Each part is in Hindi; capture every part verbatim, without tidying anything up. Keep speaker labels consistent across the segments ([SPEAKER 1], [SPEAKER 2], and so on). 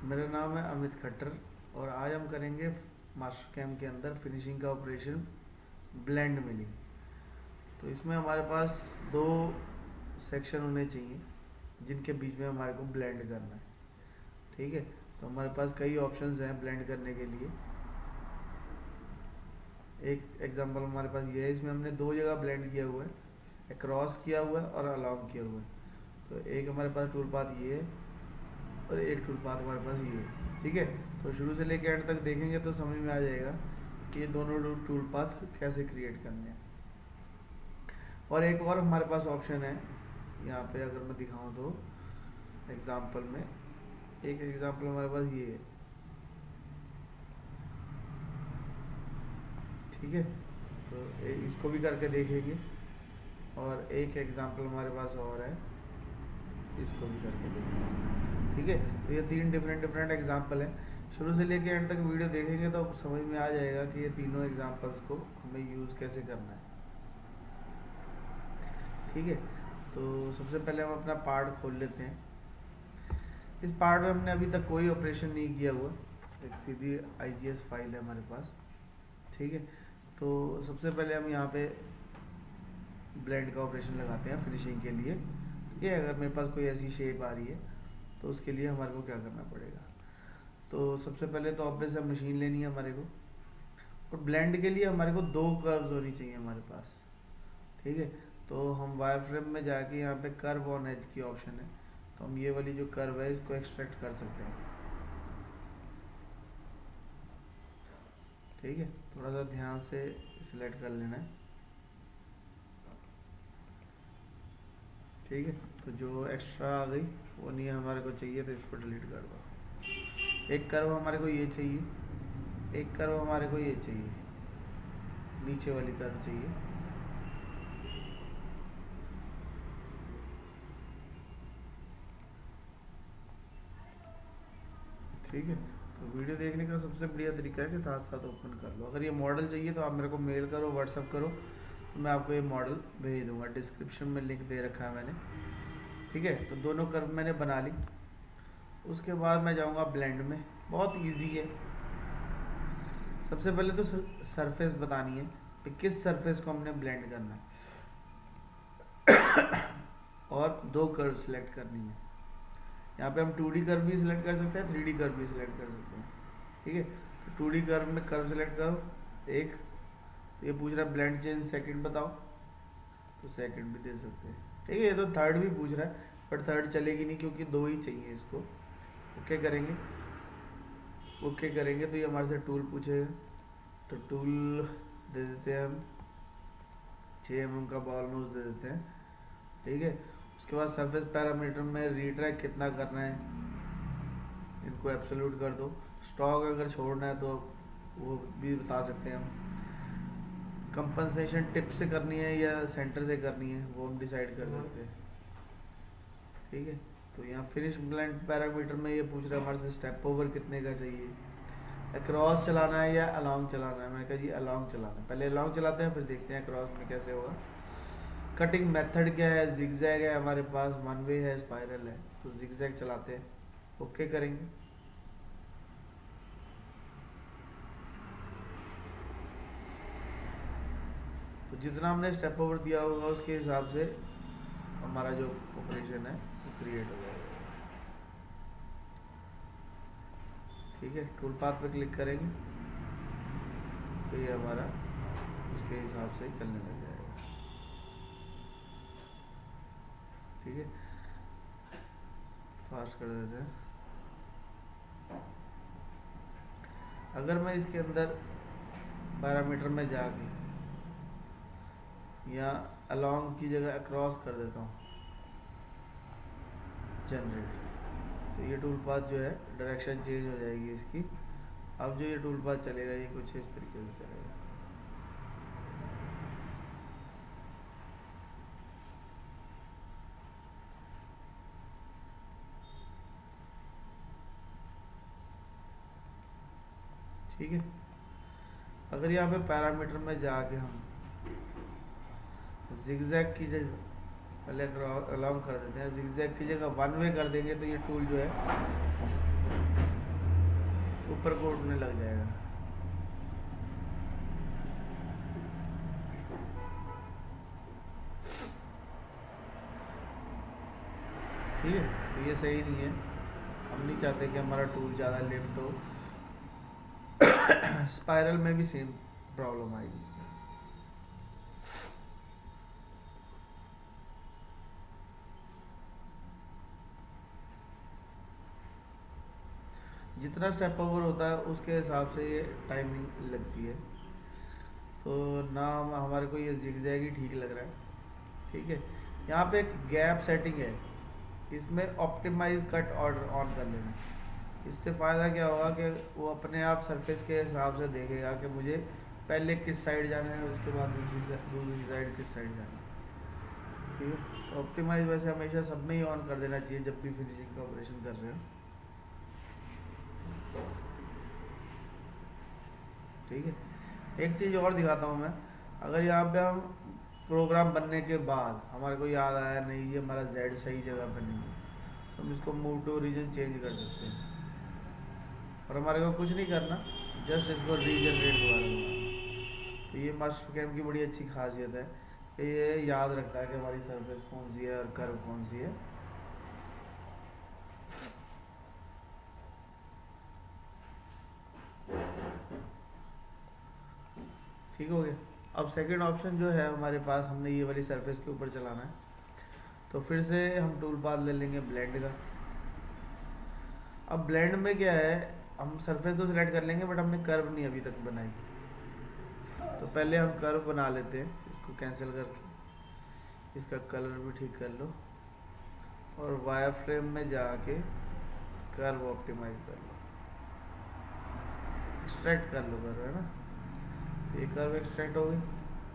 [SPEAKER 1] मेरा नाम है अमित खट्टर और आज हम करेंगे मास्टर कैम के अंदर फिनिशिंग का ऑपरेशन ब्लेंड मिलिंग। तो इसमें हमारे पास दो सेक्शन होने चाहिए जिनके बीच में हमारे को ब्लेंड करना है। ठीक है, तो हमारे पास कई ऑप्शंस हैं ब्लेंड करने के लिए। एक एग्जांपल हमारे पास ये है, इसमें हमने दो जगह ब्लेंड किया हुआ है, क्रॉस किया हुआ है और अलाउंग किया हुआ है। तो एक हमारे पास टूल पाथ ये है और एक टूल पाथ हमारे पास ये है। ठीक है, तो शुरू से लेकर एंड तक देखेंगे तो समझ में आ जाएगा कि ये दोनों टूल पाथ कैसे क्रिएट करने हैं। और एक और हमारे पास ऑप्शन है यहाँ पे, अगर मैं दिखाऊं तो एग्जांपल में एक एग्जांपल हमारे पास ये है। ठीक है, तो इसको भी करके देखेंगे और एक एग्जांपल हमारे पास और है, इसको भी करके देखेंगे। ठीक है, तो ये तीन डिफरेंट डिफरेंट एग्जांपल हैं। शुरू से लेकर एंड तक वीडियो देखेंगे तो समझ में आ जाएगा कि ये तीनों एग्जांपल्स को हमें यूज़ कैसे करना है। ठीक है, तो सबसे पहले हम अपना पार्ट खोल लेते हैं। इस पार्ट में हमने अभी तक कोई ऑपरेशन नहीं किया हुआ, एक सीधी आईजीएस फाइल है हमारे पास। ठीक है, तो सबसे पहले हम यहाँ पे ब्लेंड का ऑपरेशन लगाते हैं फिनिशिंग के लिए। ठीक है, अगर मेरे पास कोई ऐसी शेप आ रही है तो उसके लिए हमारे को क्या करना पड़ेगा। तो सबसे पहले तो ऑब्वियस है मशीन लेनी है हमारे को, और ब्लेंड के लिए हमारे को दो कर्व्स होनी चाहिए हमारे पास। ठीक है, तो हम वायर फ्रेम में जाके यहाँ पे कर्व ऑन एज की ऑप्शन है, तो हम ये वाली जो कर्व है इसको एक्सट्रैक्ट कर सकते हैं। ठीक है, थोड़ा सा ध्यान से सिलेक्ट कर लेना है। ठीक है, तो जो एक्स्ट्रा आ गई वो नहीं हमारे को चाहिए, तो इसको डिलीट कर दो। एक कर्व हमारे को ये चाहिए, एक कर्व हमारे को ये चाहिए, नीचे वाली कर्व चाहिए। ठीक है, तो वीडियो देखने का सबसे बढ़िया तरीका है कि साथ साथ ओपन कर लो। अगर ये मॉडल चाहिए तो आप मेरे को मेल करो, व्हाट्सअप करो, तो मैं आपको ये मॉडल भेज दूंगा। डिस्क्रिप्शन में लिंक दे रखा है मैंने। ठीक है, तो दोनों कर्व मैंने बना ली। उसके बाद मैं जाऊंगा ब्लेंड में। बहुत इजी है। सबसे पहले तो सरफेस बतानी है कि किस सरफेस को हमने ब्लेंड करना है और दो कर्व सिलेक्ट करनी है। यहाँ पे हम टू डी कर्व भी सिलेक्ट कर सकते हैं, थ्री डी कर्व भी सिलेक्ट कर सकते हैं। ठीक है, तो टू डी कर्व में कर्व सिलेक्ट करो एक, ये पूछ रहा है ब्लेंड चेंज सेकंड बताओ, तो सेकंड भी दे सकते हैं। ठीक है, ये तो थर्ड भी पूछ रहा है, बट थर्ड चलेगी नहीं क्योंकि दो ही चाहिए इसको। ओके करेंगे, ओके करेंगे तो ये हमारे से टूल पूछेगा, तो टूल दे देते हैं हम, छः एम एम का बॉल नोज दे देते हैं। ठीक है, उसके बाद सरफेस पैरामीटर में रिट्रैक्ट कितना करना है, इनको एब्सोल्यूट कर दो। स्टॉक अगर छोड़ना है तो वो भी बता सकते हैं हम। कंपनसेशन टिप से करनी है या सेंटर से करनी है वो हम डिसाइड कर सकते हैं। ठीक है, तो यहाँ फिनिश ब्लेंड पैरामीटर में ये पूछ रहा है हमारे से स्टेप ओवर कितने का चाहिए, क्रॉस चलाना है या अलोंग चलाना है। मैंने कहा जी अलोंग चलाना है, पहले अलोंग चलाते हैं फिर देखते हैं क्रॉस में कैसे होगा। कटिंग मेथड क्या है, जिगजैग है हमारे पास, वन वे है, स्पाइरल है, तो जिगजैग चलाते हैं। ओके करेंगे, तो जितना हमने स्टेप ओवर दिया होगा उसके हिसाब से हमारा जो ऑपरेशन है वो क्रिएट हो जाएगा। ठीक है, टूल पाथ पे क्लिक करेंगे तो ये हमारा उसके हिसाब से चलने लग जाएगा। ठीक है, फास्ट कर देते हैं। अगर मैं इसके अंदर पैरामीटर में जाके या अलोंग की जगह क्रॉस कर देता हूँ जनरेट, तो ये टूल पाथ जो है डायरेक्शन चेंज हो जाएगी इसकी। अब जो ये टूल पाथ चलेगा ये कुछ इस तरीके से चलेगा। ठीक है, अगर यहाँ पे पैरामीटर में जाके हम जिगजैग की जगह पहले अलाउंग कर देते हैं, जिगजैग की जगह वन वे कर देंगे तो ये टूल जो है ऊपर को उठने लग जाएगा। ठीक है, तो ये सही नहीं है, हम नहीं चाहते कि हमारा टूल ज़्यादा लिफ्ट हो। स्पाइरल में भी सेम प्रॉब्लम आएगी। जितना स्टेप ओवर होता है उसके हिसाब से ये टाइमिंग लगती है। तो ना हमारे को ये जिगजैग ही ठीक लग रहा है। ठीक है, यहाँ पे एक गैप सेटिंग है, इसमें ऑप्टिमाइज कट ऑर्डर ऑन कर लेना। इससे फ़ायदा क्या होगा कि वो अपने आप सरफेस के हिसाब से देखेगा कि मुझे पहले किस साइड जाना है, उसके बाद दूसरी दूसरी साइड किस साइड जाना है। ठीक है, ऑप्टिमाइज वैसे हमेशा सब में ही ऑन कर देना चाहिए जब भी फिनिशिंग का ऑपरेशन कर रहे हो। ठीक है, एक चीज़ और दिखाता हूँ मैं। अगर यहाँ पे हम प्रोग्राम बनने के बाद हमारे को याद आया नहीं ये हमारा जेड सही जगह पर नहीं है, तो हम इसको मूव टू रीजन चेंज कर सकते हैं। और हमारे को कुछ नहीं करना, जस्ट इसको रीजनरेट दोबारा। तो ये मास्टर कैम की बड़ी अच्छी खासियत है कि ये याद रखता है कि हमारी सरफेस कौन सी है और कर्व कौन सी है। ठीक हो गया। अब सेकंड ऑप्शन जो है हमारे पास, हमने ये वाली सरफेस के ऊपर चलाना है, तो फिर से हम टूल पाथ ले लेंगे ब्लेंड का। अब ब्लेंड में क्या है, हम सरफेस तो सिलेक्ट कर लेंगे बट हमने कर्व नहीं अभी तक बनाई। तो पहले हम कर्व बना लेते हैं, इसको कैंसिल करके इसका कलर भी ठीक कर लो और वायर फ्रेम में जाके कर्व ऑप्टिमाइज कर लो, एक्सट्रैक्ट कर लो कर्व, है ना। ये कर्व एक्सट्रैक्ट हो गई।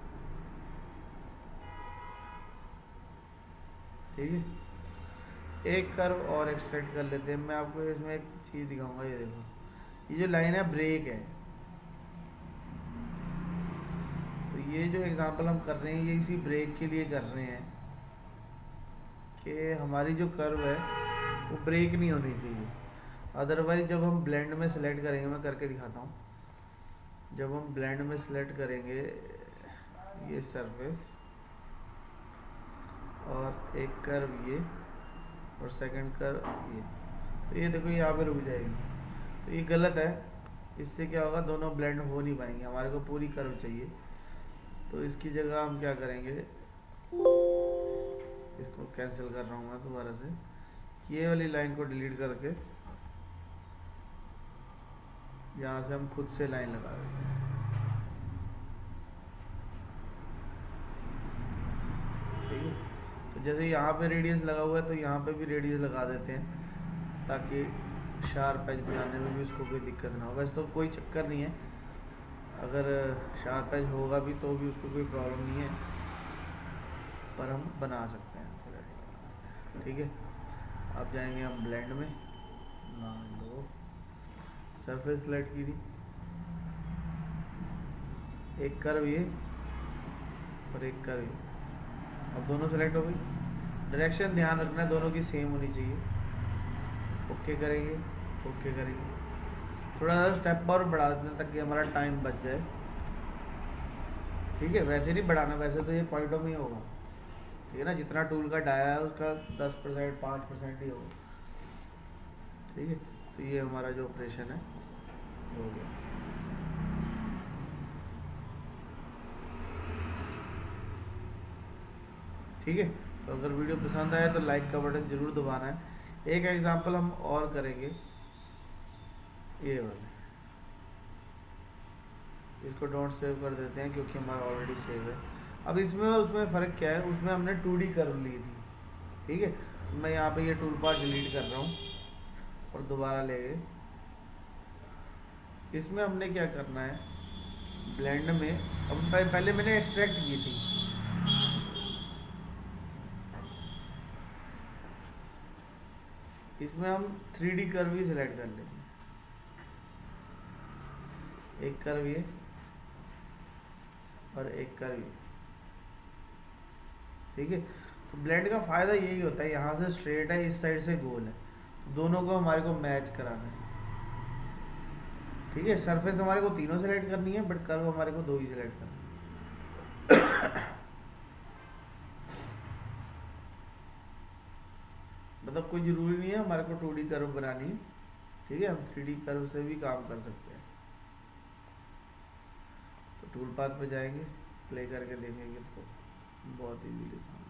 [SPEAKER 1] ठीक है, एक कर्व और एक्सट्रैक्ट कर लेते हैं। मैं आपको इसमें एक चीज़ दिखाऊंगा, ये देखो, ये जो लाइन है ब्रेक है। तो ये जो एग्जांपल हम कर रहे हैं ये इसी ब्रेक के लिए कर रहे हैं कि हमारी जो कर्व है वो ब्रेक नहीं होनी चाहिए। अदरवाइज जब हम ब्लेंड में सेलेक्ट करेंगे, मैं करके दिखाता हूँ, जब हम ब्लेंड में सेलेक्ट करेंगे ये सरफेस और एक कर्व ये और सेकंड कर्व ये, तो ये देखो यहाँ पे रुक जाएगी। तो ये गलत है, इससे क्या होगा, दोनों ब्लेंड हो नहीं पाएंगे। हमारे को पूरी कर्व चाहिए, तो इसकी जगह हम क्या करेंगे, इसको कैंसिल कर रहा हूँ मैं दोबारा से, ये वाली लाइन को डिलीट करके यहाँ से हम खुद से लाइन लगा देते हैं। ठीक है, तो जैसे यहाँ पे रेडियस लगा हुआ है तो यहाँ पे भी रेडियस लगा देते हैं ताकि शार्प एज बनाने में भी उसको कोई दिक्कत ना हो। वैसे तो कोई चक्कर नहीं है, अगर शार्प एज होगा भी तो भी उसको कोई प्रॉब्लम नहीं है, पर हम बना सकते हैं। ठीक है, अब जाएंगे हम ब्लेंड में, मान लो सरफेस सेलेक्ट की थी, एक कर्व ये और एक कर्व ये, अब दोनों सेलेक्ट हो गई। डायरेक्शन ध्यान रखना है दोनों की सेम होनी चाहिए। ओके करेंगे, ओके करेंगे, थोड़ा सा स्टेप और बढ़ा देते हैं ताकि हमारा टाइम बच जाए। ठीक है, वैसे नहीं बढ़ाना, वैसे तो ये पॉइंटों में ही होगा। ठीक है ना, जितना टूल का डाया है उसका दस परसेंट पाँच परसेंट ही होगा। ठीक है, तो ये हमारा जो ऑपरेशन है हो गया। ठीक है, तो अगर वीडियो पसंद आया तो लाइक का बटन ज़रूर दबाना है। एक एग्जांपल हम और करेंगे, ये वाले, इसको डोंट सेव कर देते हैं क्योंकि हमारा ऑलरेडी सेव है। अब इसमें उसमें फ़र्क क्या है, उसमें हमने टू डी कर्व ली थी। ठीक है, तो मैं यहाँ पे ये टूल पाथ डिलीट कर रहा हूँ और दोबारा ले गए। इसमें हमने क्या करना है, ब्लेंड में अब पहले मैंने एक्सट्रैक्ट की थी, इसमें हम थ्री डी कर्व ही सिलेक्ट कर लेंगे। एक कर्व ये और एक कर्व ये। ठीक है, तो ब्लेंड का फ़ायदा यही होता है, यहाँ से स्ट्रेट है, इस साइड से गोल है, दोनों को हमारे को मैच कराना है। ठीक है, सरफेस हमारे को तीनों सेलेक्ट करनी है, बट कर्व हमारे को दो ही सेलेक्ट करनी है। मतलब कोई ज़रूरी नहीं है हमारे को टू डी कर्व बनानी है, ठीक है, हम थ्री डी कर्व से भी काम कर सकते हैं। तो टूल पाथ पे जाएंगे, प्ले करके देखेंगे तो बहुत इजीली सामने।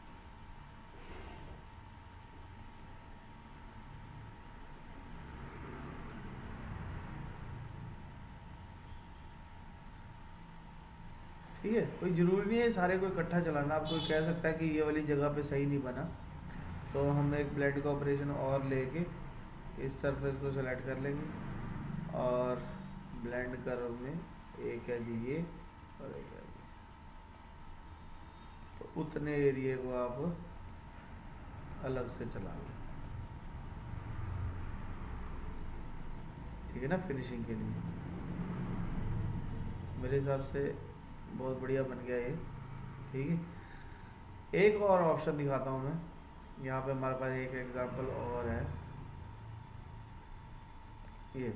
[SPEAKER 1] ठीक है, कोई ज़रूरी नहीं है सारे को इकट्ठा चलाना। आप कोई कह सकता है कि ये वाली जगह पे सही नहीं बना, तो हम एक ब्लेंड का ऑपरेशन और लेके इस सरफेस को सेलेक्ट कर लेंगे और ब्लेंड कर्व में एक है जी ये और एक है जी, तो उतने एरिया को आप अलग से चला लें, ठीक है ना, फिनिशिंग के लिए। मेरे हिसाब से बहुत बढ़िया बन गया ये, ठीक है। एक और ऑप्शन दिखाता हूँ मैं, यहाँ पे हमारे पास एक एग्जांपल और है, ये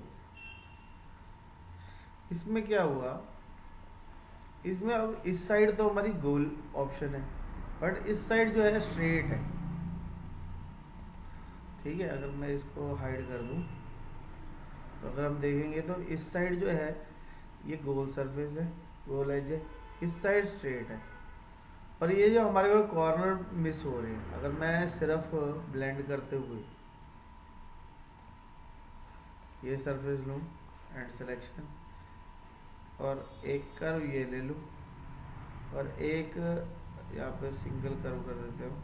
[SPEAKER 1] इसमें क्या हुआ, इसमें अब इस साइड तो हमारी गोल ऑप्शन है, बट इस साइड जो है स्ट्रेट है, ठीक है। अगर मैं इसको हाइड कर दूं तो अगर हम देखेंगे तो इस साइड जो है ये गोल सरफेस है, गोल एज है, इस साइड स्ट्रेट है, और ये जो हमारे को कॉर्नर मिस हो रहे हैं। अगर मैं सिर्फ ब्लेंड करते हुए ये सरफेस लूँ एंड सिलेक्शन और एक कर्व ये ले लूँ और एक यहाँ पे सिंगल कर्व कर देते हो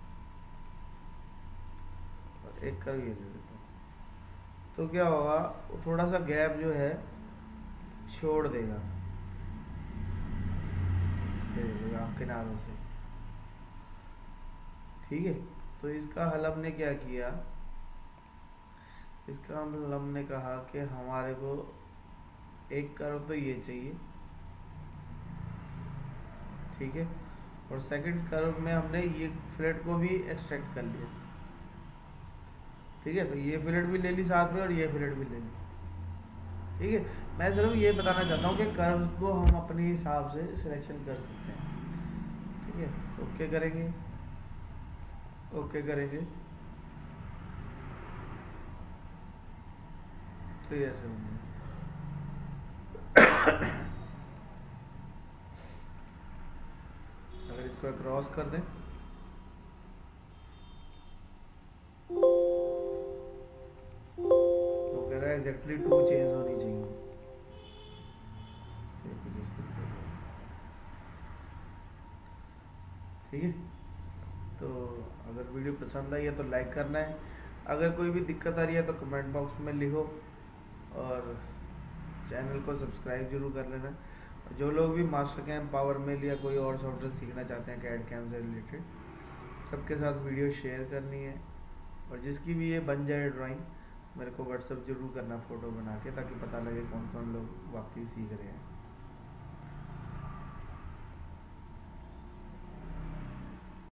[SPEAKER 1] और एक कर्व ये ले लेते हो, तो क्या होगा, थोड़ा सा गैप जो है छोड़ देगा किनारों से, ठीक है। तो इसका हल हमने क्या किया, इसका हल हमने कहा कि हमारे को एक कर्व तो ये चाहिए, ठीक है, और सेकंड कर्व में हमने ये फिलेट को भी एक्सट्रैक्ट कर लिया, ठीक है। तो ये फिलेट भी ले ली साथ में और ये फिलेट भी ले ली, ठीक है। मैं सिर्फ ये बताना चाहता हूँ कि कर्व को हम अपने हिसाब से सिलेक्शन कर सकते हैं, ठीक है। ओके करेंगे, ओके करेंगे तो ये ऐसे होंगे। अगर इसको क्रॉस कर दें तो कह रहा है एग्जैक्टली टू चेंज होनी चाहिए, ठीक है। तो अगर वीडियो पसंद आई है तो लाइक करना है, अगर कोई भी दिक्कत आ रही है तो कमेंट बॉक्स में लिखो और चैनल को सब्सक्राइब जरूर कर लेना। जो लोग भी मास्टर कैम, पावर मेल या कोई और सॉफ्टवेयर सीखना चाहते हैं कैड कैम से रिलेटेड, सबके साथ वीडियो शेयर करनी है, और जिसकी भी ये बन जाए ड्राइंग मेरे को व्हाट्सअप जरूर करना फ़ोटो बना के, ताकि पता लगे कौन कौन लोग वाकई सीख रहे हैं।